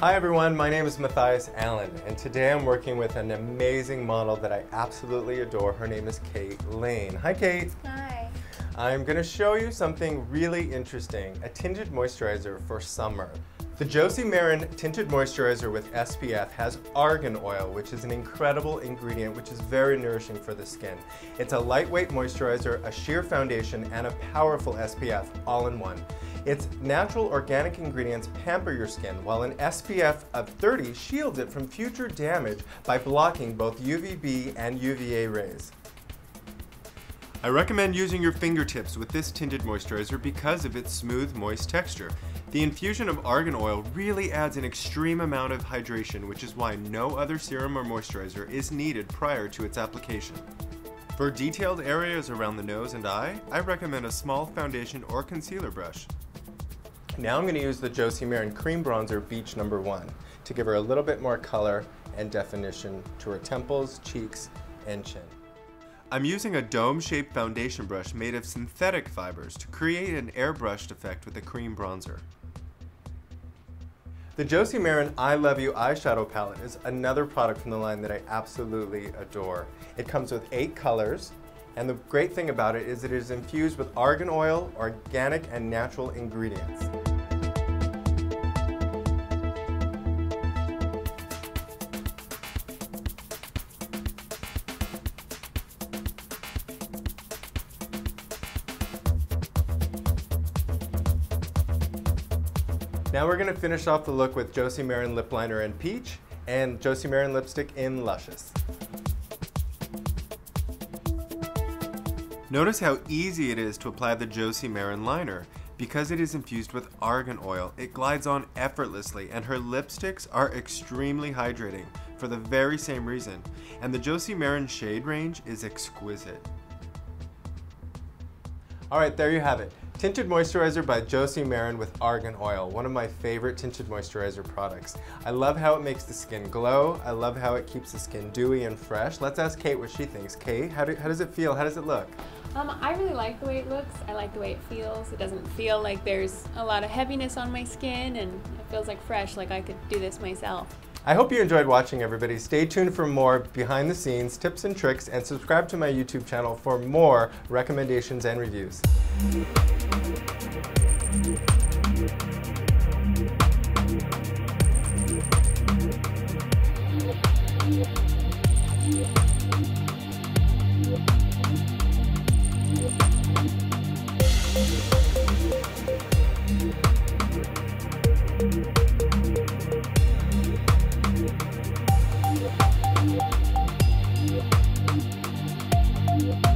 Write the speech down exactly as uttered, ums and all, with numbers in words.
Hi everyone, my name is Mathias Alan, and today I'm working with an amazing model that I absolutely adore. Her name is Kate Lane. Hi Kate. Hi. I'm going to show you something really interesting, a tinted moisturizer for summer. The Josie Maran Tinted Moisturizer with S P F has argan oil, which is an incredible ingredient which is very nourishing for the skin. It's a lightweight moisturizer, a sheer foundation, and a powerful S P F all in one. Its natural organic ingredients pamper your skin, while an S P F of thirty shields it from future damage by blocking both U V B and U V A rays. I recommend using your fingertips with this tinted moisturizer because of its smooth, moist texture. The infusion of argan oil really adds an extreme amount of hydration, which is why no other serum or moisturizer is needed prior to its application. For detailed areas around the nose and eye, I recommend a small foundation or concealer brush. Now I'm going to use the Josie Maran Cream Bronzer Beach number one to give her a little bit more color and definition to her temples, cheeks, and chin. I'm using a dome-shaped foundation brush made of synthetic fibers to create an airbrushed effect with a cream bronzer. The Josie Maran I Love You eyeshadow palette is another product from the line that I absolutely adore. It comes with eight colors, and the great thing about it is it is infused with argan oil, organic and natural ingredients. Now we're going to finish off the look with Josie Maran Lip Liner in Peach and Josie Maran Lipstick in Luscious. Notice how easy it is to apply the Josie Maran liner. Because it is infused with argan oil, it glides on effortlessly, and her lipsticks are extremely hydrating for the very same reason. And the Josie Maran shade range is exquisite. Alright, there you have it. Tinted Moisturizer by Josie Maran with argan oil, one of my favorite tinted moisturizer products. I love how it makes the skin glow. I love how it keeps the skin dewy and fresh. Let's ask Kate what she thinks. Kate, how, do, how does it feel? How does it look? Um, I really like the way it looks. I like the way it feels. It doesn't feel like there's a lot of heaviness on my skin, and it feels like fresh, like I could do this myself. I hope you enjoyed watching, everybody. Stay tuned for more behind the scenes tips and tricks, and subscribe to my YouTube channel for more recommendations and reviews. Yeah.